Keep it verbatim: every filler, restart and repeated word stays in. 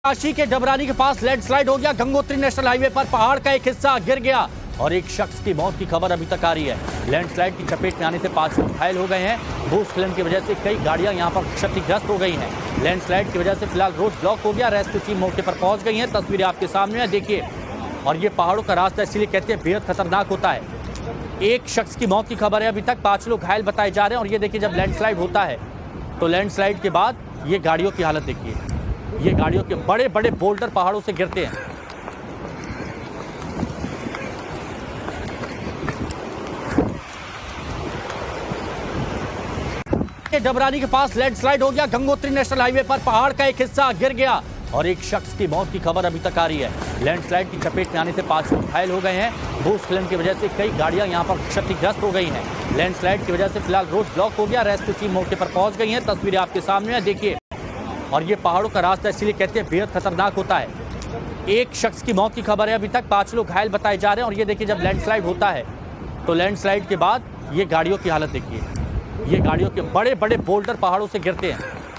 काशी के डबरानी के पास लैंडस्लाइड हो गया। गंगोत्री नेशनल हाईवे पर पहाड़ का एक हिस्सा गिर गया और एक शख्स की मौत की खबर अभी तक आ रही है। लैंडस्लाइड की चपेट में आने से पांच लोग घायल हो गए हैं। भूस्खलन की वजह से कई गाड़ियां यहां पर क्षतिग्रस्त हो गई हैं। लैंडस्लाइड की वजह से फिलहाल रोड ब्लॉक हो गया। रेस्क्यू टीम मौके पर पहुंच गई है। तस्वीरें आपके सामने है, देखिए। और ये पहाड़ों का रास्ता इसलिए कहते हैं बेहद खतरनाक होता है। एक शख्स की मौत की खबर है अभी तक, पांच लोग घायल बताए जा रहे हैं। और ये देखिए, जब लैंडस्लाइड होता है तो लैंडस्लाइड के बाद ये गाड़ियों की हालत देखिए। ये गाड़ियों के बड़े बड़े बोल्डर पहाड़ों से गिरते हैं। डबरानी के पास लैंडस्लाइड हो गया। गंगोत्री नेशनल हाईवे पर पहाड़ का एक हिस्सा गिर गया और एक शख्स की मौत की खबर अभी तक आ रही है। लैंडस्लाइड की चपेट में आने से पांच लोग घायल हो गए हैं। भूस्खलन की वजह से कई गाड़ियां यहां पर क्षतिग्रस्त हो गई हैं। लैंडस्लाइड की वजह से फिलहाल रोड ब्लॉक हो गया। रेस्क्यू टीम मौके पर पहुंच गई है। तस्वीरें आपके सामने है, देखिए। और ये पहाड़ों का रास्ता इसलिए कहते हैं बेहद खतरनाक होता है। एक शख्स की मौत की खबर है अभी तक, पांच लोग घायल बताए जा रहे हैं। और ये देखिए, जब लैंडस्लाइड होता है तो लैंडस्लाइड के बाद ये गाड़ियों की हालत देखिए। ये गाड़ियों के बड़े बड़े बोल्डर पहाड़ों से गिरते हैं।